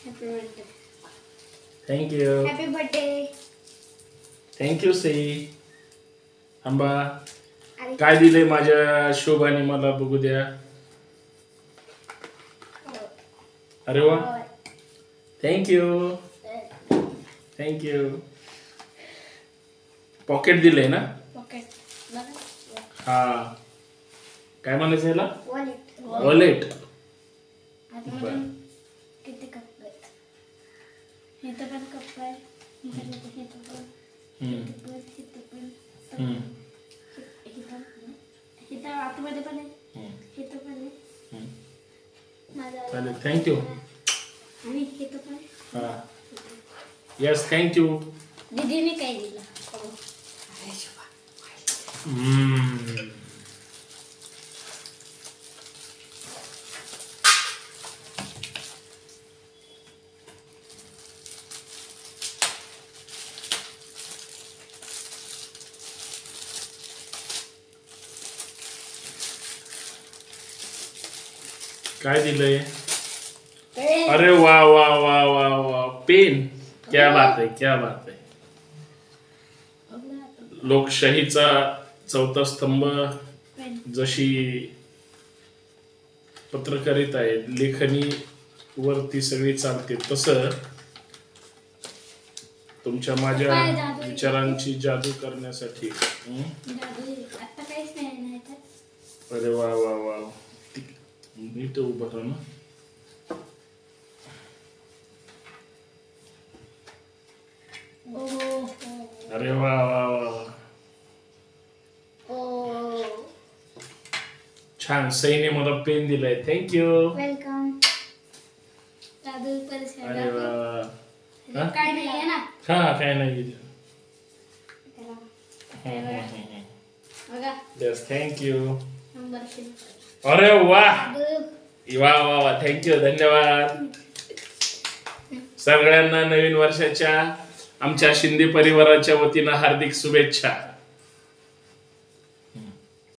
Thank you. Happy birthday. Thank you Sai. आंबा काय दिलंय माझ्या शोभाने मला बघू द्या. अरे वा, थँक्यू. थँक्यू. पॉकेट दिलंय ना. हा, काय म्हणायचं याला? वॉलेट. किती कप आहेत? इथं पण कप आहे. इथं पण. इथं आतमध्ये पण आहे. इथं पण आहे. चालेल, थँक्यू. आणि इथं पण. हा, यस थँक्यू. दीदीने काय दिलं? काय दिलंय? अरे वा वा वा वा वा, पेन. क्या बात है, क्या बात है. लोकशाहीचा चौथा स्तंभ जशी पत्रकारिता आहे, लेखनी वरती सगळी चालते, तसं तुमच्या माझ्या विचारांची जादू करण्यासाठी. अरे वा वा वा, नीट उभं राहा ना. अरे वा वा वा, छान. सईने मला पेन दिलाय, थँक्यू. वेलकम. अरे वा. काय नाही आहे ना. हा, काय नाही. Yes thank you. अरे वा वा वा वा, थँक्यू, धन्यवाद. सगळ्यांना नवीन वर्षाच्या आमच्या शिंदे परिवाराच्या वतीनं हार्दिक शुभेच्छा.